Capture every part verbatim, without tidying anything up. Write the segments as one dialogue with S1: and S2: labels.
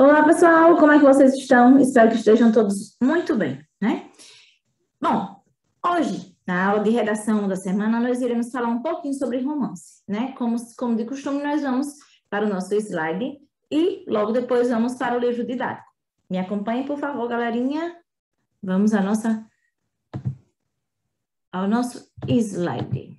S1: Olá, pessoal, como é que vocês estão? Espero que estejam todos muito bem, né? Bom, hoje, na aula de redação da semana, nós iremos falar um pouquinho sobre romance, né? Como, como de costume, nós vamos para o nosso slide e logo depois vamos para o livro didático. Me acompanhem, por favor, galerinha. Vamos à nossa, ao nosso slide.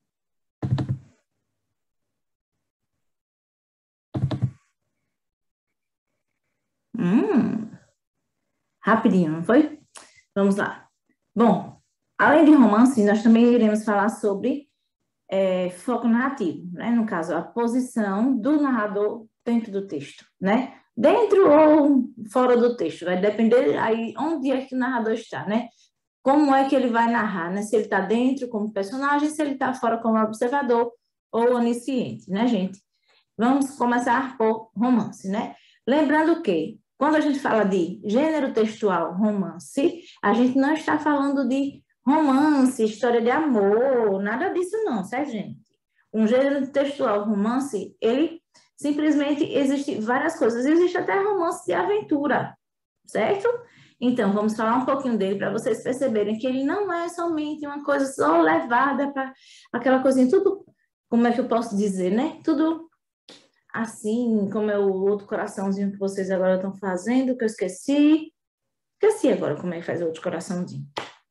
S1: Hum, rapidinho, não foi? Vamos lá. Bom, além de romance, nós também iremos falar sobre é, foco narrativo, né? No caso, a posição do narrador dentro do texto, né? Dentro ou fora do texto, vai depender aí onde é que o narrador está, né? Como é que ele vai narrar, né? Se ele está dentro como personagem, se ele está fora como observador ou onisciente, né, gente? Vamos começar por romance, né? Lembrando que, quando a gente fala de gênero textual romance, a gente não está falando de romance, história de amor, nada disso não, certo, gente? Um gênero textual romance, ele simplesmente existe várias coisas. Existe até romance de aventura, certo? Então, vamos falar um pouquinho dele para vocês perceberem que ele não é somente uma coisa só levada para aquela coisinha, tudo, como é que eu posso dizer, né? Tudo assim, como é o outro coraçãozinho que vocês agora estão fazendo, que eu esqueci. Esqueci agora como é que faz o outro coraçãozinho,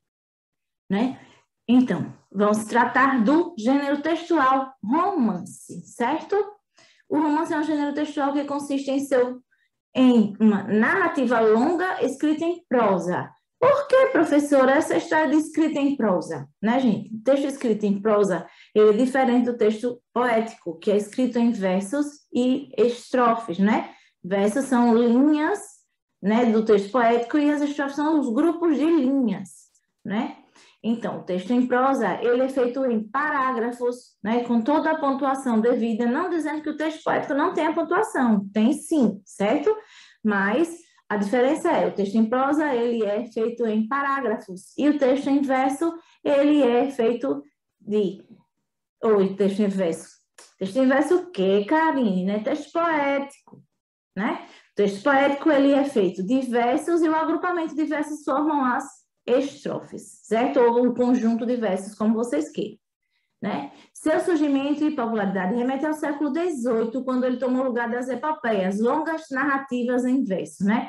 S1: né? Então, vamos tratar do gênero textual romance, certo? O romance é um gênero textual que consiste em, seu, em uma narrativa longa escrita em prosa. Por que, professora, essa história de escrita em prosa? Né, gente? O texto escrito em prosa ele é diferente do texto poético, que é escrito em versos e estrofes, né? Versos são linhas, né, do texto poético e as estrofes são os grupos de linhas, né? Então, o texto em prosa, ele é feito em parágrafos, né, com toda a pontuação devida, não dizendo que o texto poético não tem a pontuação, tem sim, certo? Mas a diferença é, o texto em prosa, ele é feito em parágrafos, e o texto em verso, ele é feito de... Oi, texto em verso. Texto em verso o quê, Karine? Né? Texto poético, né? O texto poético, ele é feito de versos, e o agrupamento de versos formam as estrofes, certo? Ou um conjunto de versos, como vocês queiram, né? Seu surgimento e popularidade remete ao século dezoito, quando ele tomou lugar das epopeias, longas narrativas em verso, né?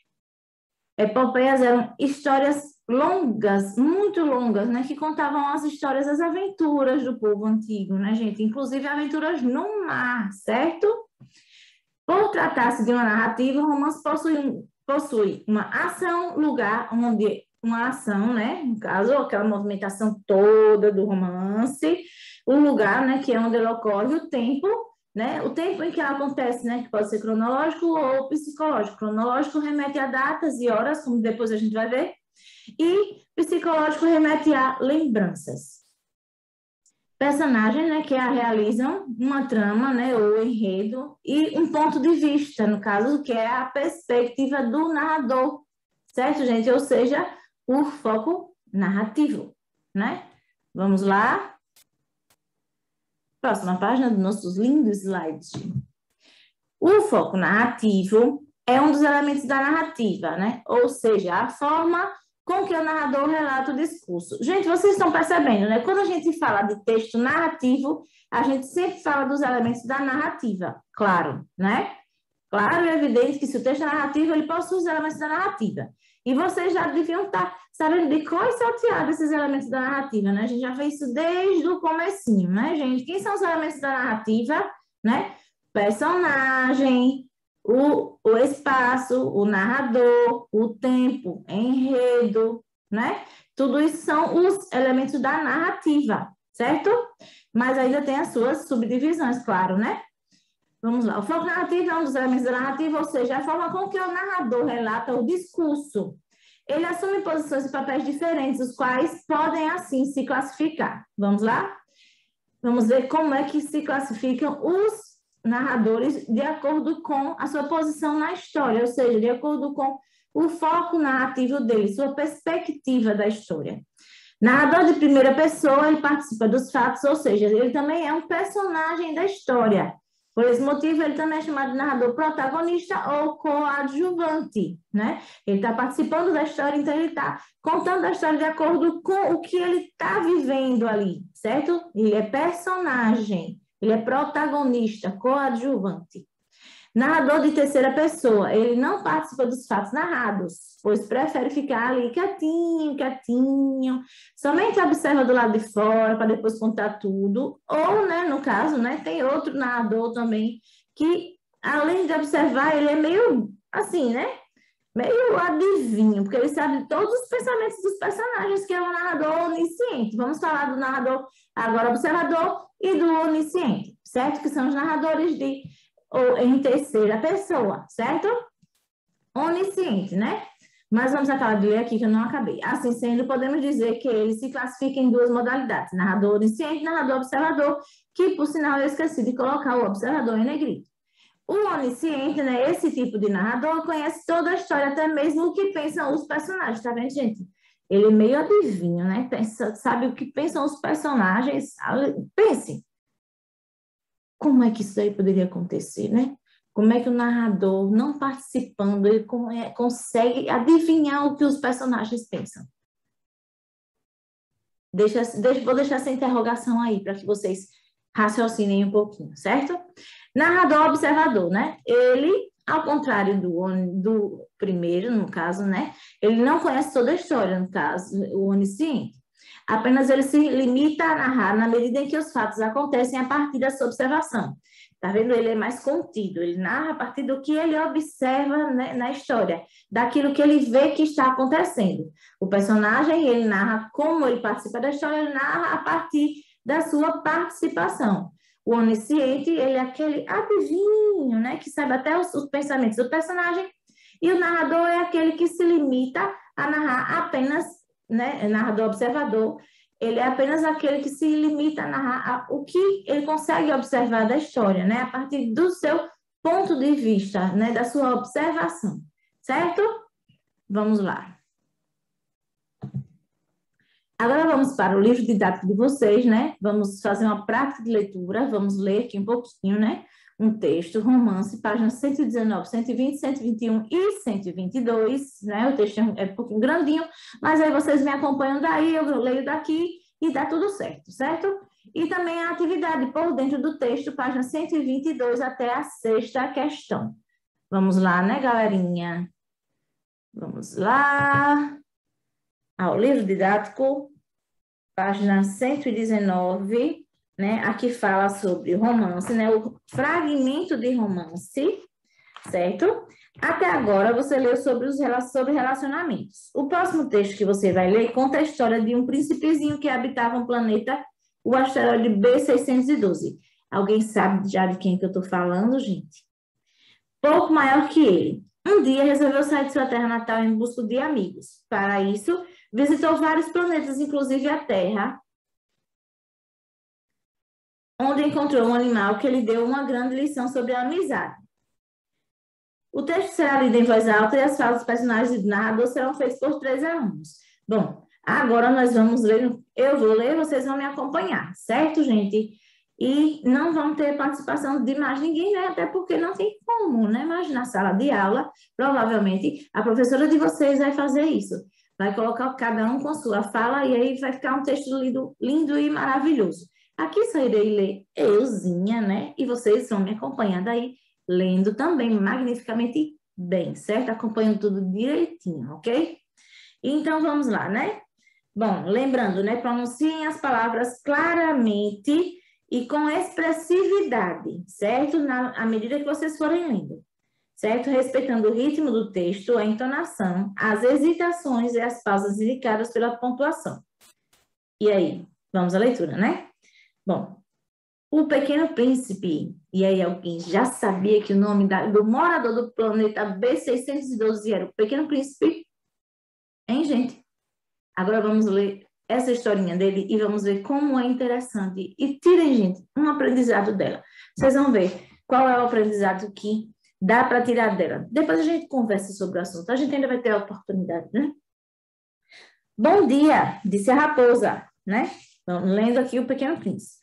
S1: Epopeias eram histórias longas, muito longas, né? Que contavam as histórias, as aventuras do povo antigo, né, gente? Inclusive aventuras no mar, certo? Por tratar-se de uma narrativa, o romance possui, possui uma ação, lugar onde uma ação, né? No caso, aquela movimentação toda do romance, o lugar, né? Que é onde ela ocorre, o tempo, né? O tempo em que ela acontece, né? Que pode ser cronológico ou psicológico. Cronológico remete a datas e horas, como depois a gente vai ver, e psicológico remete a lembranças. Personagem, né, que a realizam uma trama, né, ou enredo, e um ponto de vista, no caso, que é a perspectiva do narrador, certo, gente? Ou seja, o foco narrativo, né? Vamos lá. Próxima página dos nossos lindos slides. O foco narrativo é um dos elementos da narrativa, né? Ou seja, a forma com que o narrador relata o discurso. Gente, vocês estão percebendo, né? Quando a gente fala de texto narrativo, a gente sempre fala dos elementos da narrativa, claro, né? Claro e evidente que se o texto é narrativo, ele possui os elementos da narrativa. E vocês já deviam estar sabendo de qual é salteado esses elementos da narrativa, né? A gente já fez isso desde o comecinho, né, gente? Quem são os elementos da narrativa, né? Personagem, O, o espaço, o narrador, o tempo, enredo, né? Tudo isso são os elementos da narrativa, certo? Mas ainda tem as suas subdivisões, claro, né? Vamos lá. O foco narrativo é um dos elementos da narrativa, ou seja, a forma com que o narrador relata o discurso. Ele assume posições e papéis diferentes, os quais podem, assim, se classificar. Vamos lá? Vamos ver como é que se classificam os narradores de acordo com a sua posição na história, ou seja, de acordo com o foco narrativo dele, sua perspectiva da história. Narrador de primeira pessoa, ele participa dos fatos, ou seja, ele também é um personagem da história. Por esse motivo, ele também é chamado de narrador protagonista ou coadjuvante, né? Ele está participando da história, então ele está contando a história de acordo com o que ele está vivendo ali, certo? Ele é personagem, ele é protagonista, coadjuvante. Narrador de terceira pessoa, ele não participa dos fatos narrados, pois prefere ficar ali quietinho, quietinho, somente observa do lado de fora para depois contar tudo. Ou, né, no caso, né, tem outro narrador também que, além de observar, ele é meio assim, né, meio adivinho, porque ele sabe todos os pensamentos dos personagens, que é um narrador onisciente. Vamos falar do narrador agora observador e do onisciente, certo? Que são os narradores de ou em terceira pessoa, certo? Onisciente, né? Mas vamos acabar de ler aqui que eu não acabei. Assim sendo, podemos dizer que ele se classifica em duas modalidades, narrador onisciente e narrador observador, que, por sinal, eu esqueci de colocar o observador em negrito. O onisciente, né, esse tipo de narrador, conhece toda a história, até mesmo o que pensam os personagens, tá vendo, gente? Ele é meio adivinho, né? Pensa, sabe o que pensam os personagens? Pense. Como é que isso aí poderia acontecer, né? Como é que o narrador, não participando, ele consegue adivinhar o que os personagens pensam? Deixa, deixa, vou deixar essa interrogação aí para que vocês raciocinem um pouquinho, certo? Narrador observador, né? Ele, ao contrário do, do primeiro, no caso, né? Ele não conhece toda a história, no caso, o onisciente. Apenas ele se limita a narrar na medida em que os fatos acontecem a partir da sua observação. Tá vendo? Ele é mais contido, ele narra a partir do que ele observa, né, na história, daquilo que ele vê que está acontecendo. O personagem, ele narra como ele participa da história, ele narra a partir da sua participação. O onisciente, ele é aquele adivinho, né, que sabe até os, os pensamentos do personagem, e o narrador é aquele que se limita a narrar apenas, né, narrador observador, ele é apenas aquele que se limita a narrar a, o que ele consegue observar da história, né, a partir do seu ponto de vista, né, da sua observação, certo? Vamos lá. Agora vamos para o livro didático de vocês, né? Vamos fazer uma prática de leitura, vamos ler aqui um pouquinho, né? Um texto, romance, páginas cento e dezenove, cento e vinte, cento e vinte e um e cento e vinte e dois, né? O texto é um pouquinho grandinho, mas aí vocês me acompanham daí, eu leio daqui e dá tudo certo, certo? E também a atividade por dentro do texto, página cento e vinte e dois até a sexta questão. Vamos lá, né, galerinha? Vamos lá. Ao livro didático, página cento e dezenove, né? Aqui fala sobre romance, né? O fragmento de romance, certo? Até agora você leu sobre os sobre relacionamentos. O próximo texto que você vai ler conta a história de um príncipezinho que habitava um planeta, o asteroide B seiscentos e doze. Alguém sabe já de quem que eu estou falando, gente? Pouco maior que ele. Um dia resolveu sair de sua terra natal em busca de amigos. Para isso, visitou vários planetas, inclusive a Terra, onde encontrou um animal que lhe deu uma grande lição sobre a amizade. O texto será lido em voz alta e as falas dos personagens do narrador serão feitas por três alunos. Bom, agora nós vamos ler, eu vou ler, vocês vão me acompanhar, certo, gente? E não vão ter participação de mais ninguém, né? Até porque não tem como, né? Mas na sala de aula, provavelmente, a professora de vocês vai fazer isso. Vai colocar cada um com sua fala e aí vai ficar um texto lindo, lindo e maravilhoso. Aqui só irei ler euzinha, né? E vocês vão me acompanhando aí, lendo também magnificamente bem, certo? Acompanhando tudo direitinho, ok? Então, vamos lá, né? Bom, lembrando, né? Pronunciem as palavras claramente e com expressividade, certo? Na à medida que vocês forem lendo, certo? Respeitando o ritmo do texto, a entonação, as hesitações e as pausas indicadas pela pontuação. E aí, vamos à leitura, né? Bom, O Pequeno Príncipe, e aí alguém já sabia que o nome da, do morador do planeta B seiscentos e doze era o Pequeno Príncipe? Hein, gente? Agora vamos ler essa historinha dele e vamos ver como é interessante. E tirem, gente, um aprendizado dela. Vocês vão ver qual é o aprendizado que dá para tirar dela. Depois a gente conversa sobre o assunto. A gente ainda vai ter a oportunidade, né? Bom dia, disse a raposa, né? Então, lendo aqui o Pequeno Príncipe.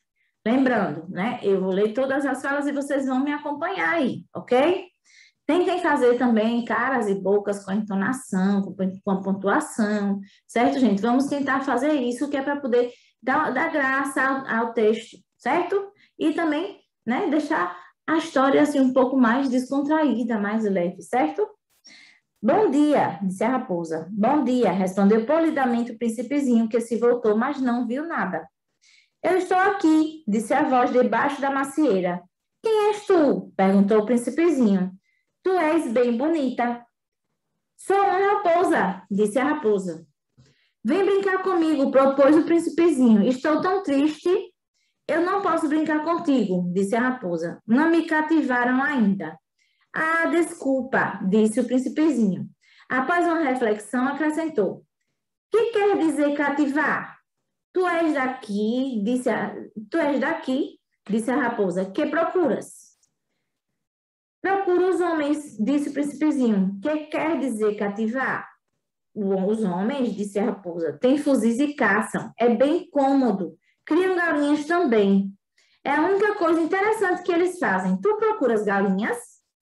S1: Lembrando, né? Eu vou ler todas as falas e vocês vão me acompanhar aí, ok? Tentem fazer também caras e bocas com a entonação, com com a pontuação, certo, gente? Vamos tentar fazer isso, que é para poder dar, dar graça ao, ao texto, certo? E também, né, deixar a história assim um pouco mais descontraída, mais leve, certo? Bom dia, disse a raposa. Bom dia, respondeu polidamente o príncipezinho, que se voltou, mas não viu nada. Eu estou aqui, disse a voz debaixo da macieira. Quem és tu? Perguntou o príncipezinho. Tu és bem bonita. Sou uma raposa, disse a raposa. Vem brincar comigo, propôs o príncipezinho. Estou tão triste. Eu não posso brincar contigo, disse a raposa. Não me cativaram ainda. Ah, desculpa, disse o príncipezinho. Após uma reflexão, acrescentou. Que quer dizer cativar? Tu és daqui, disse a, tu és daqui, disse a raposa. Que procuras? Procuro os homens, disse o príncipezinho. Que quer dizer cativar? Os homens, disse a raposa, têm fuzis e caçam. É bem cômodo. Criam galinhas também. É a única coisa interessante que eles fazem. Tu procuras galinhas?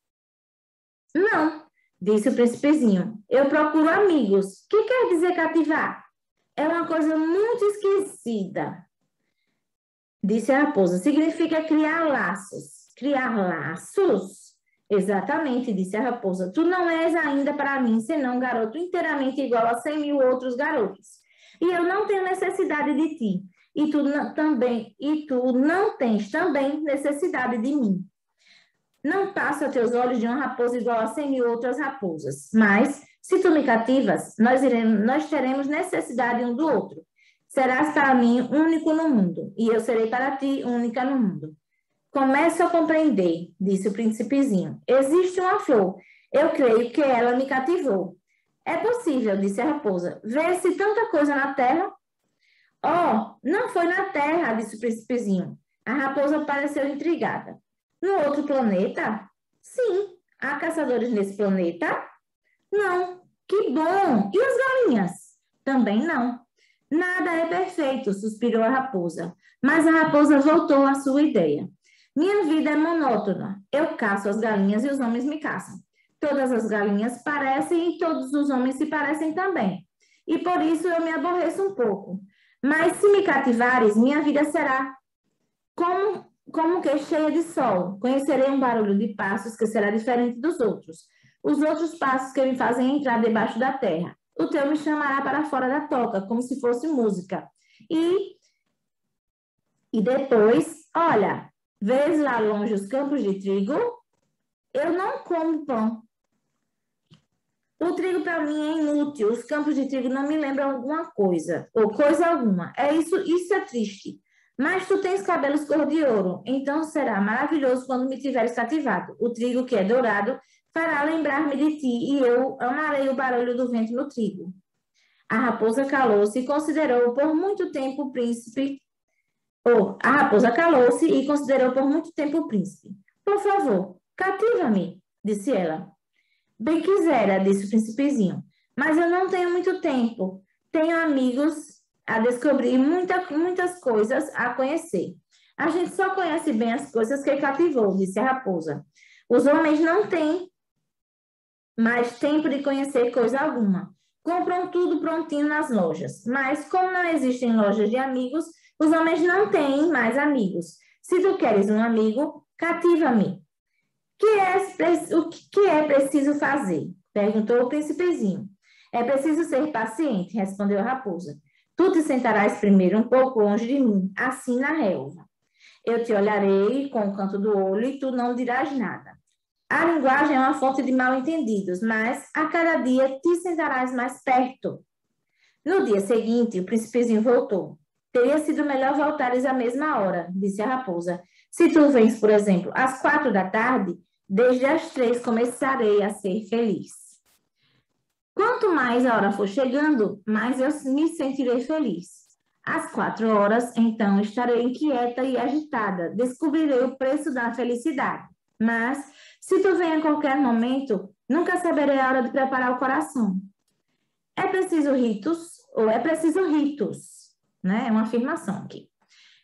S1: Não, disse o príncipezinho. Eu procuro amigos. Que quer dizer cativar? É uma coisa muito esquecida, disse a raposa. Significa criar laços. Criar laços? Exatamente, disse a raposa. Tu não és ainda para mim, senão um garoto inteiramente igual a cem mil outros garotos. E eu não tenho necessidade de ti. E tu não, também, e tu não tens também necessidade de mim. Não passo a teus olhos de uma raposa igual a cem mil outras raposas. Mas, se tu me cativas, nós, iremos, nós teremos necessidade um do outro. Serás para mim único no mundo, e eu serei para ti única no mundo. Começo a compreender, disse o príncipezinho. Existe uma flor. Eu creio que ela me cativou. É possível, disse a raposa. Vê-se tanta coisa na terra. Oh, não foi na terra, disse o príncipezinho. A raposa pareceu intrigada. No outro planeta? Sim. Há caçadores nesse planeta? Não. Que bom! E as galinhas? Também não. Nada é perfeito, suspirou a raposa. Mas a raposa voltou à sua ideia. Minha vida é monótona. Eu caço as galinhas e os homens me caçam. Todas as galinhas parecem e todos os homens se parecem também. E por isso eu me aborreço um pouco. Mas se me cativares, minha vida será como, como que cheia de sol. Conhecerei um barulho de passos que será diferente dos outros. Os outros passos que me fazem entrar debaixo da terra. O teu me chamará para fora da toca, como se fosse música. E, e depois, olha, vês lá longe os campos de trigo? Eu não como pão. O trigo para mim é inútil. Os campos de trigo não me lembram alguma coisa, ou coisa alguma. É isso, isso é triste. Mas tu tens cabelos cor de ouro, então será maravilhoso quando me tiveres cativado. O trigo que é dourado fará lembrar-me de ti, e eu amarei o barulho do vento no trigo. A raposa calou-se e considerou por muito tempo o príncipe. Ou, a raposa calou-se e considerou por muito tempo o príncipe. Por favor, cativa-me, disse ela. Bem quisera, disse o príncipezinho, mas eu não tenho muito tempo. Tenho amigos a descobrir, muita, muitas coisas a conhecer. A gente só conhece bem as coisas que cativou, disse a raposa. Os homens não têm mais tempo de conhecer coisa alguma. Compram tudo prontinho nas lojas. Mas, como não existem lojas de amigos, os homens não têm mais amigos. Se tu queres um amigo, cativa-me. Que é, o que é preciso fazer? Perguntou o príncipezinho. É preciso ser paciente, respondeu a raposa. Tu te sentarás primeiro um pouco longe de mim, assim na relva. Eu te olharei com o canto do olho e tu não dirás nada. A linguagem é uma fonte de mal-entendidos, mas a cada dia te sentarás mais perto. No dia seguinte, o príncipezinho voltou. Teria sido melhor voltares à mesma hora, disse a raposa. Se tu vens, por exemplo, às quatro da tarde, desde as três começarei a ser feliz. Quanto mais a hora for chegando, mais eu me sentirei feliz. Às quatro horas, então, estarei inquieta e agitada. Descobrirei o preço da felicidade. Mas, se tu vem a qualquer momento, nunca saberei a hora de preparar o coração. É preciso ritos, ou é preciso ritos, né? É uma afirmação aqui.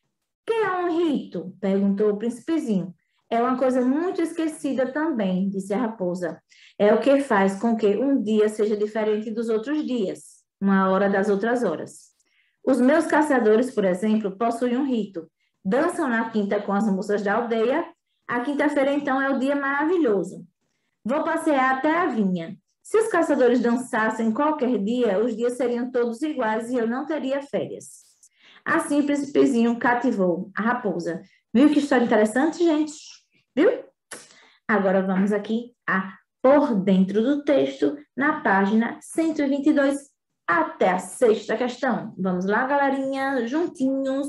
S1: que é um rito? Perguntou o príncipezinho. É uma coisa muito esquecida também, disse a raposa. É o que faz com que um dia seja diferente dos outros dias, uma hora das outras horas. Os meus caçadores, por exemplo, possuem um rito. Dançam na quinta com as moças da aldeia. A quinta-feira, então, é o dia maravilhoso. Vou passear até a vinha. Se os caçadores dançassem qualquer dia, os dias seriam todos iguais e eu não teria férias. Assim, o príncipezinho cativou a raposa. Viu que história interessante, gente? Viu? Agora vamos aqui a por dentro do texto, na página cento e vinte e dois, até a sexta questão. Vamos lá, galerinha, juntinhos.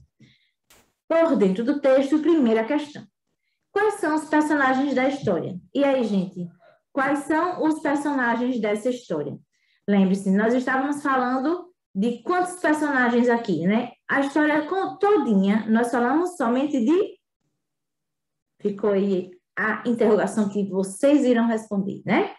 S1: Por dentro do texto, primeira questão. Quais são os personagens da história? E aí, gente? Quais são os personagens dessa história? Lembre-se, nós estávamos falando de quantos personagens aqui, né? A história todinha, nós falamos somente de... Ficou aí a interrogação que vocês irão responder, né?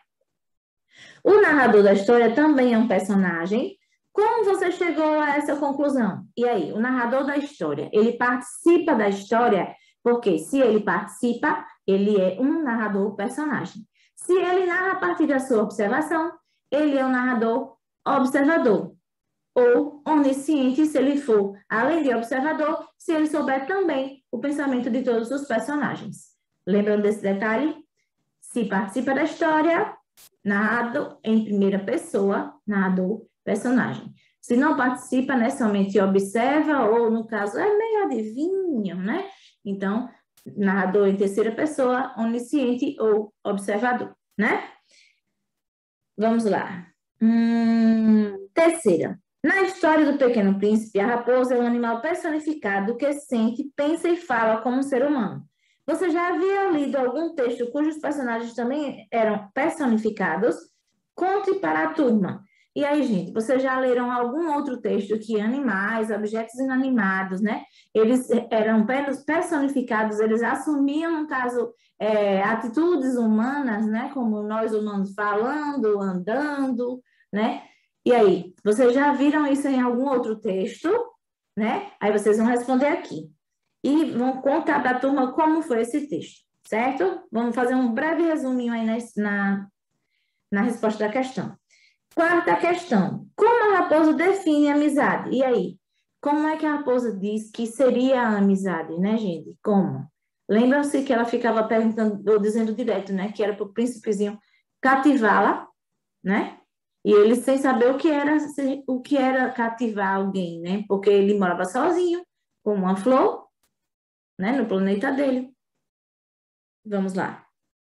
S1: O narrador da história também é um personagem. Como você chegou a essa conclusão? E aí, o narrador da história, ele participa da história, porque se ele participa, ele é um narrador personagem. Se ele narra a partir da sua observação, ele é um narrador observador. Ou onisciente, se ele for, além de observador, se ele souber também o pensamento de todos os personagens. Lembrando desse detalhe? Se participa da história, narrado em primeira pessoa, narrador, personagem. Se não participa, né, somente observa, ou no caso, é meio adivinho, né? Então, narrador em terceira pessoa, onisciente ou observador, né? Vamos lá. Hum, terceira. Na história do Pequeno Príncipe, a raposa é um animal personificado que sente, pensa e fala como um ser humano. Você já havia lido algum texto cujos personagens também eram personificados? Conte para a turma. E aí, gente, vocês já leram algum outro texto que animais, objetos inanimados, né? Eles eram personificados, eles assumiam, no caso, é, atitudes humanas, né? Como nós humanos falando, andando, né? E aí, vocês já viram isso em algum outro texto, né? Aí vocês vão responder aqui. E vão contar para a turma como foi esse texto, certo? Vamos fazer um breve resuminho aí na, na resposta da questão. Quarta questão. Como a raposa define a amizade? E aí? Como é que a raposa diz que seria a amizade, né, gente? Como? Lembram-se que ela ficava perguntando, ou dizendo direto, né? Que era para o príncipezinho cativá-la, né? E ele sem saber o que era, o que era cativar alguém, né? Porque ele morava sozinho, como uma flor, né? No planeta dele. Vamos lá.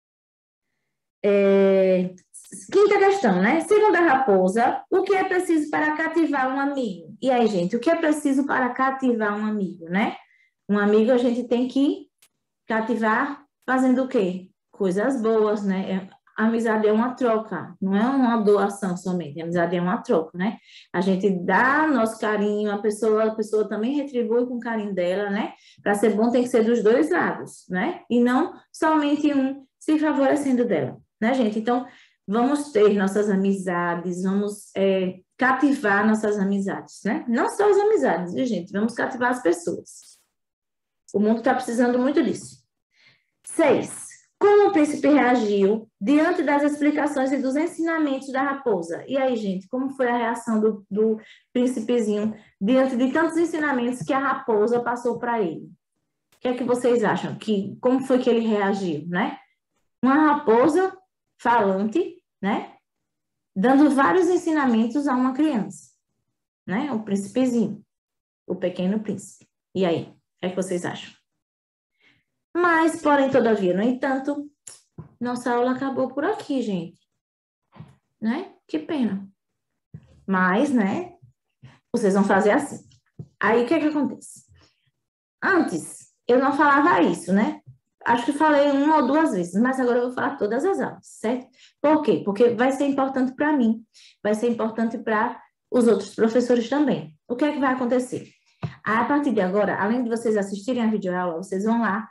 S1: É... Quinta questão, né? Segundo a raposa, o que é preciso para cativar um amigo? E aí, gente, o que é preciso para cativar um amigo, né? Um amigo a gente tem que cativar fazendo o quê? Coisas boas, né? A amizade é uma troca, não é uma doação somente. A amizade é uma troca, né? A gente dá nosso carinho, a pessoa, a pessoa também retribui com o carinho dela, né? Para ser bom tem que ser dos dois lados, né? E não somente um se favorecendo dela, né, gente? Então, vamos ter nossas amizades, vamos é, cativar nossas amizades, né? Não só as amizades, viu, gente? Vamos cativar as pessoas. O mundo está precisando muito disso. Seis. Como o príncipe reagiu diante das explicações e dos ensinamentos da raposa? E aí, gente, como foi a reação do, do príncipezinho diante de tantos ensinamentos que a raposa passou para ele? O que é que vocês acham? Que, como foi que ele reagiu, né? Uma raposa falante, né? Dando vários ensinamentos a uma criança, né? O príncipezinho, o pequeno príncipe. E aí, o que é que vocês acham? Mas, porém, todavia, no entanto, nossa aula acabou por aqui, gente. Né? Que pena. Mas, né? Vocês vão fazer assim. Aí, o que é que acontece? Antes, eu não falava isso, né? Acho que falei uma ou duas vezes, mas agora eu vou falar todas as aulas, certo? Por quê? Porque vai ser importante para mim, vai ser importante para os outros professores também. O que é que vai acontecer? A partir de agora, além de vocês assistirem a videoaula, vocês vão lá,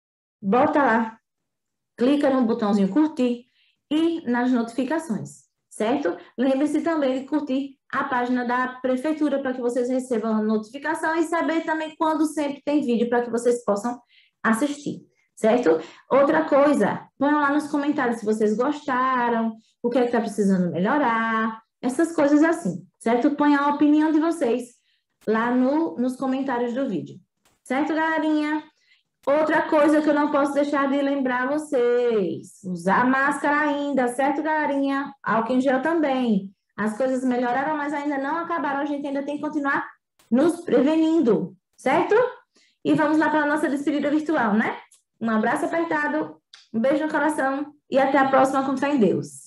S1: bota lá, clica no botãozinho curtir e nas notificações. certo? Lembre-se também de curtir a página da prefeitura para que vocês recebam a notificação e saber também quando sempre tem vídeo para que vocês possam assistir, certo? Outra coisa, ponham lá nos comentários se vocês gostaram, o que é que está precisando melhorar, essas coisas assim, certo? Ponham a opinião de vocês lá no, nos comentários do vídeo, certo, galerinha? Outra coisa que eu não posso deixar de lembrar vocês, usar máscara ainda, certo, galerinha? Álcool em gel também. As coisas melhoraram, mas ainda não acabaram, a gente ainda tem que continuar nos prevenindo, certo? E vamos lá para a nossa despedida virtual, né? Um abraço apertado, um beijo no coração e até a próxima com fé em Deus.